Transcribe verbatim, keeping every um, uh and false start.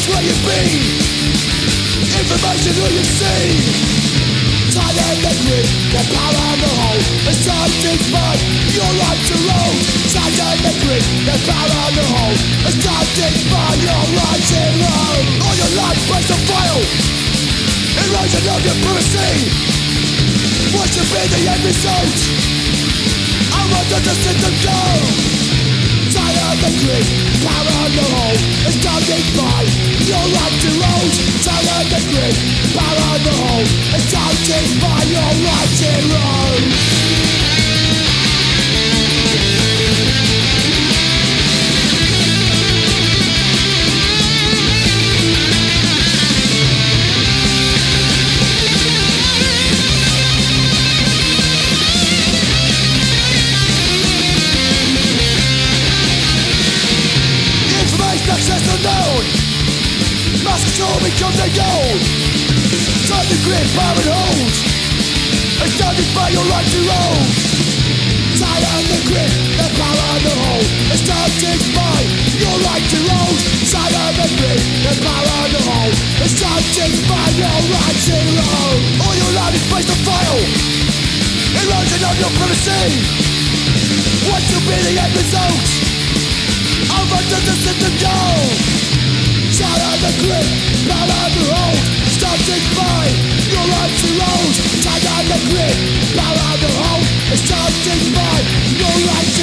Knowledge where you've been, information who you've seen. Silent the grip, the power and the hold. It's time to find your right to roll. Silent the grip, the power and the hold. It's time to find your right to roll. All your life breaks a file, erosion of your privacy. What should be the end result? I want to just let them go. Silent the grip, power and the hold. It's time to find your right to roll. Silent the grip, power and the hold. It's time to find your right to roll. Access unknown, lost control becomes a goal. Time to grip, power and hold. It's time to find your right to roll. Silent the grip, the power and the hold. It's time to find your right to roll. Silent the grip, the power and the hold. It's time to find your right to roll. All your life is placed on file, erosion of your privacy. What will be the end result? I want to just let them go. Silent the grip, power and the hold. Stop to find your right to roll. Silent the grip, power and the hold. It's time to find your right to